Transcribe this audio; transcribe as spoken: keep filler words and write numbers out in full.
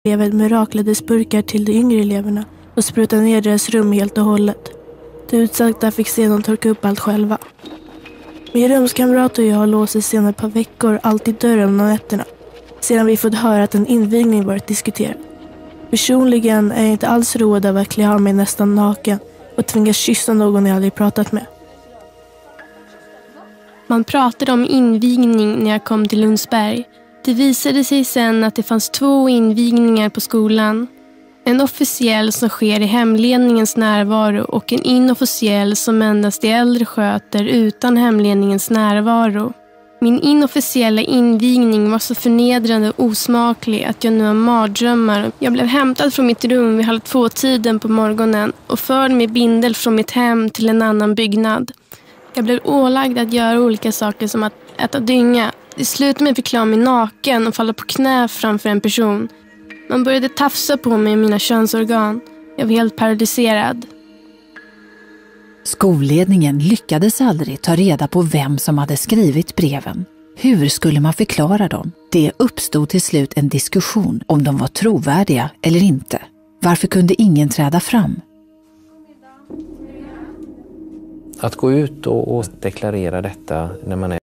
elever miraklades-burkar till de yngre eleverna och sprutade ner deras rum helt och hållet. De utsagda fick sedan torka upp allt själva. Min rumskamrat och jag låser sedan ett par veckor alltid dörren om nätterna, sedan vi fått höra att en invigning varit diskuterad. Personligen är jag inte alls road av att klä av mig nästan naken och tvingas kyssa någon jag aldrig pratat med. Man pratade om invigning när jag kom till Lundsberg. Det visade sig sen att det fanns två invigningar på skolan. En officiell som sker i hemledningens närvaro och en inofficiell som endast de äldre sköter utan hemledningens närvaro. Min inofficiella invigning var så förnedrande och osmaklig att jag nu har mardrömmar. Jag blev hämtad från mitt rum vid halv två-tiden på morgonen och förd med bindel från mitt hem till en annan byggnad. Jag blev ålagd att göra olika saker som att äta dynga. Det slutade med att förklara mig naken och falla på knä framför en person. Man började tafsa på mig i mina könsorgan. Jag var helt paralyserad. Skolledningen lyckades aldrig ta reda på vem som hade skrivit breven. Hur skulle man förklara dem? Det uppstod till slut en diskussion om de var trovärdiga eller inte. Varför kunde ingen träda fram? Att gå ut och, och deklarera detta när man är